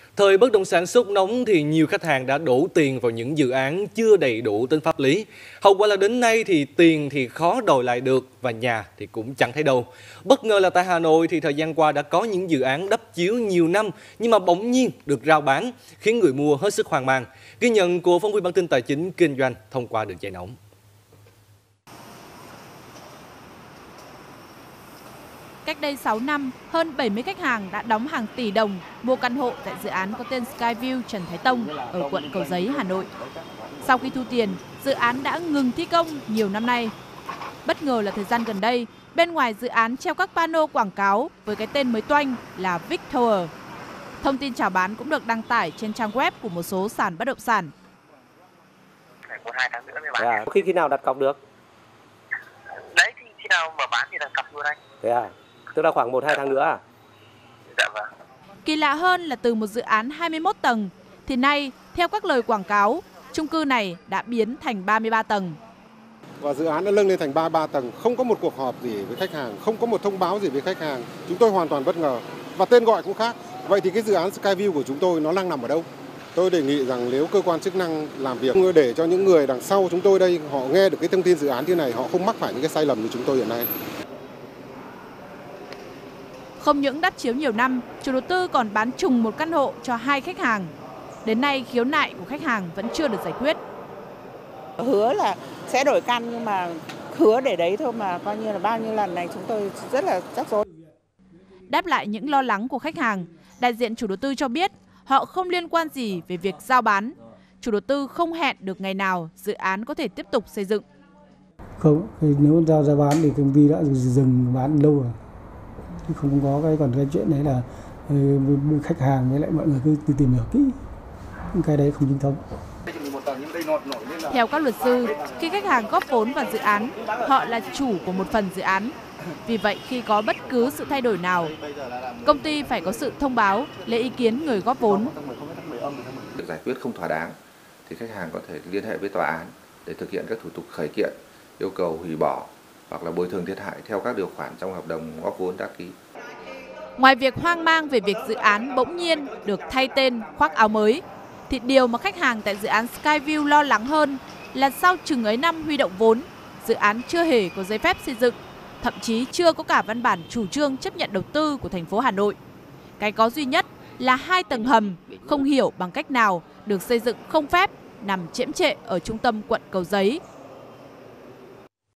Thời bất động sản sốt nóng thì nhiều khách hàng đã đổ tiền vào những dự án chưa đầy đủ tính pháp lý. Hậu quả là đến nay thì tiền thì khó đòi lại được và nhà thì cũng chẳng thấy đâu. Bất ngờ là tại Hà Nội thì thời gian qua đã có những dự án đắp chiếu nhiều năm nhưng mà bỗng nhiên được rao bán, khiến người mua hết sức hoang mang. Ghi nhận của phóng viên bản tin tài chính kinh doanh thông qua đường dây nóng. Cách đây 6 năm, hơn 70 khách hàng đã đóng hàng tỷ đồng mua căn hộ tại dự án có tên Skyview Trần Thái Tông ở quận Cầu Giấy, Hà Nội. Sau khi thu tiền, dự án đã ngừng thi công nhiều năm nay. Bất ngờ là thời gian gần đây, bên ngoài dự án treo các pano quảng cáo với cái tên mới toanh là Vic Tower. Thông tin chào bán cũng được đăng tải trên trang web của một số sàn bất động sản. Phải 1-2 tháng nữa mới bán. Khi nào đặt cọc được? Đấy thì khi nào mở bán thì đặt cọc luôn anh. Thế à? Tức là khoảng 1-2 tháng nữa à? Dạ vâng. Kỳ lạ hơn là từ một dự án 21 tầng, thì nay, theo các lời quảng cáo, chung cư này đã biến thành 33 tầng. Và dự án đã nâng lên thành 33 tầng, không có một cuộc họp gì với khách hàng, không có một thông báo gì với khách hàng. Chúng tôi hoàn toàn bất ngờ và tên gọi cũng khác. Vậy thì cái dự án Skyview của chúng tôi nó đang nằm ở đâu? Tôi đề nghị rằng nếu cơ quan chức năng làm việc để cho những người đằng sau chúng tôi đây họ nghe được cái thông tin dự án như này, họ không mắc phải những cái sai lầm như chúng tôi hiện nay. Không những đắp chiếu nhiều năm, chủ đầu tư còn bán trùng một căn hộ cho 2 khách hàng. Đến nay, khiếu nại của khách hàng vẫn chưa được giải quyết. Hứa là sẽ đổi căn nhưng mà hứa để đấy thôi mà coi như là bao nhiêu lần này chúng tôi rất là rắc rối. Đáp lại những lo lắng của khách hàng, đại diện chủ đầu tư cho biết họ không liên quan gì về việc giao bán. Chủ đầu tư không hẹn được ngày nào dự án có thể tiếp tục xây dựng. Không, nếu giao ra bán thì công ty đã dừng bán lâu rồi. Không có còn cái chuyện đấy là khách hàng với lại mọi người cứ tìm hiểu kỹ, cái đấy không chính thống. Theo các luật sư, khi khách hàng góp vốn vào dự án, họ là chủ của một phần dự án. Vì vậy, khi có bất cứ sự thay đổi nào, công ty phải có sự thông báo, lấy ý kiến người góp vốn. Được giải quyết không thỏa đáng thì khách hàng có thể liên hệ với tòa án để thực hiện các thủ tục khởi kiện, yêu cầu hủy bỏ hoặc là bồi thường thiệt hại theo các điều khoản trong hợp đồng góp vốn đã ký. Ngoài việc hoang mang về việc dự án bỗng nhiên được thay tên, khoác áo mới, thì điều mà khách hàng tại dự án Skyview lo lắng hơn là sau chừng ấy năm huy động vốn, dự án chưa hề có giấy phép xây dựng, thậm chí chưa có cả văn bản chủ trương chấp nhận đầu tư của thành phố Hà Nội. Cái có duy nhất là 2 tầng hầm không hiểu bằng cách nào được xây dựng không phép nằm chễm chệ ở trung tâm quận Cầu Giấy